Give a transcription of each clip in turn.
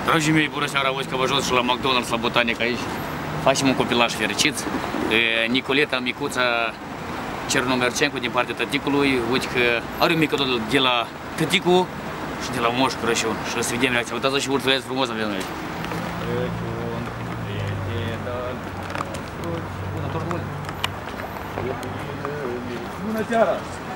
Dragii mei, bună seara, auzi că vă jos și la McDonald's, la Botanic aici. Facem un copilaj fericit. Nicoleta, micuța Cernomercencu din partea tăticului. Uite că are un mică tot de la tăticul și de la Moș Crăciun. Și o să vedem reacția. Uitați-vă și ursuleț frumos avem noi. Bună seara!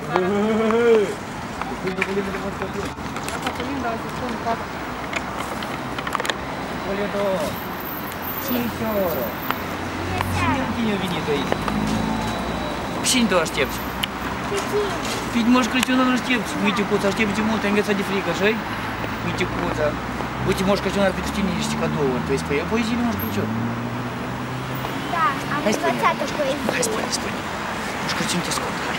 Coleto, 5 euro. Cine a venit aici? Cine te aștepți? Pe Moș Crăciunul îl aștepți. Miticuța, aștepți mult, ai înghețat de frică, așa-i? Miticuța. Uite, Moș Crăciun are pentru tine niște cadouri. Tu îi spui, poezii Moș Crăciun? Da, am învățat-o poezie. Hai, spune. Moș Crăciun te scot, hai.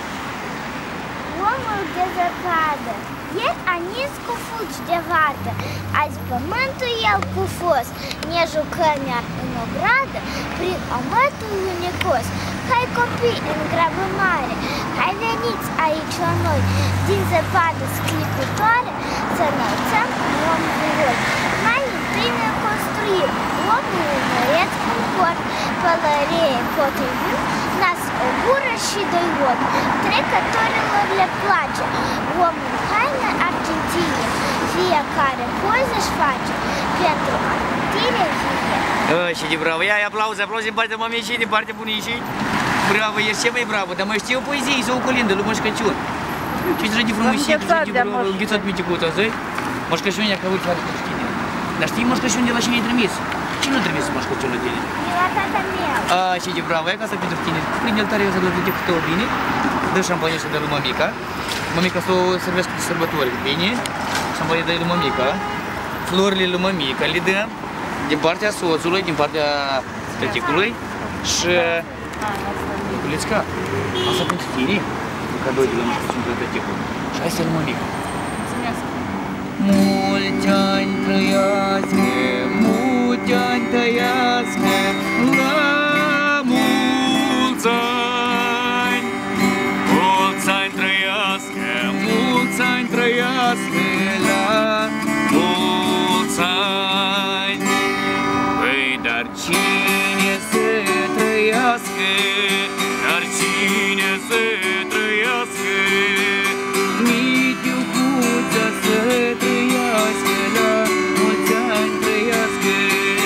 Omul de zăpadă, ieri a nins cu fulgi de vată, azi pământul el cu fos, ne jucăm iar în ogradă, prin omătul unicos. Hai copii în grabă mare, hai veniți aici la noi, din zăpadă scliputoare, să înălțăm un om frumos. Mai întâi ne construim omul măreț în port, pălărie potrivim, nas, o gură și doi ochi. Trecătorilor le place omul în haină argintie, fiecare poză își face pentru amintire vie. Și de bravo, ia aplauze din partea mamei și din partea bunicii. Bravo, ești ce mai bravo, dar mai știu poezie, să o colindă lui Moș Crăciun. Ce drăgi de frumusit, drăgi de bravo, înghețat miticuța, zi? Moș Crăciun e ca uite foarte cu tine. Dar știi Moș Crăciun de la cine ai trimis? Cine a trimis Moș Crăciun la tine? De la tata meu. Și de bravo, ia ca să pentru tine. Prinde-l tare, eu să-l vede cu tău bine. Dă șampanie și dă lui mămica. Mămica să o servesc de sărbători, bine? Șampanie dă lui mămica. Florile lui mămica le dăm. Din partea soțului, din partea tăticului. Și... Culețca, asta pentru tine. Cadou de la Moș Crăciun pentru tăticul. Și hai să-l mămica. Mulțumesc! Mulți ani trăiască, mulți ani trăiască, la mulți ani. Mulți ani trăiască, mulți ani trăiască, la mulți ani. Păi, dar cine să trăiască, dar cine să trăiască, Mitiucuța să trăiască, la mulți ani trăiască,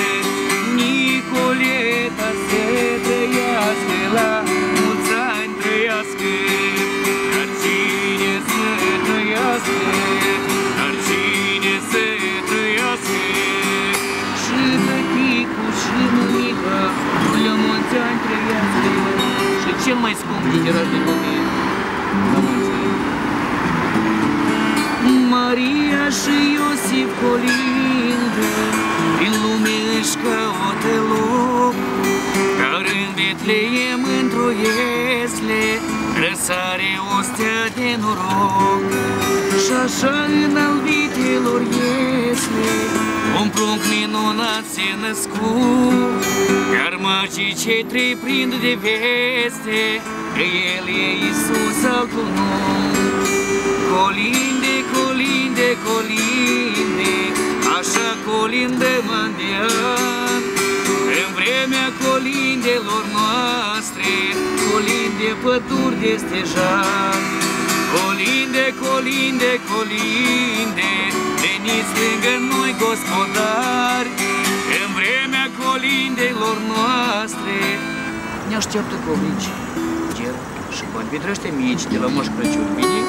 Nicoleta să trăiască, la mulți ani trăiască, dar cine să trăiască, dar cine să trăiască, și tăticul și mămica, la mulți ani trăiască, și cel mai scump literar din lume, la mulți ani. Maria și Iosif colindă, prin lume își caută loc, dar în Betleem într-o iesle răsare o stea de noroc. Și așa în albitelor iesle un prunc minunat se născut, iar magii cei trei prind de veste că El e Iisus altul nou. Colinde, colinde, colinde, așa colindăm an de an, în vremea colindelor noastre, colinde păduri de stejar. Colinde, colinde, colinde, veniți lângă noi gospodari, în vremea colindelor noastre ne așteaptă cobrici, ger și bani petrește mici de la Moș Crăciun, bine?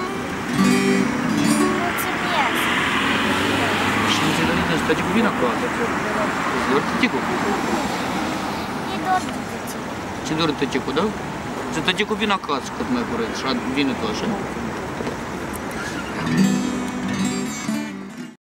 Mulțumesc! Și nu ți-ai dorit să tăticul vin acolo, îți dor tăticul? E dor de tăticul. Ți-i dor tăticul, da? Să tăticul vin acasă cât mai curând și vine tu așa.